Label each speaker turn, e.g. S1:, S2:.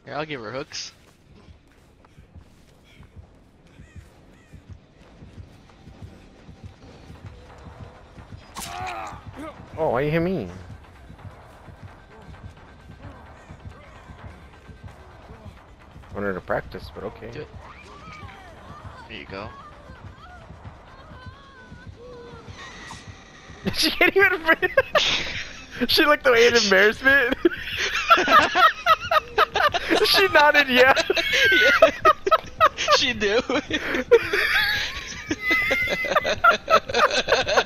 S1: Here, I'll give her hooks.
S2: Oh, why you hit me? Wanted to practice, but okay.
S1: Do it. There you go.
S2: She can't even. She looked away in embarrassment. She nodded, yeah.
S1: Yeah. She knew.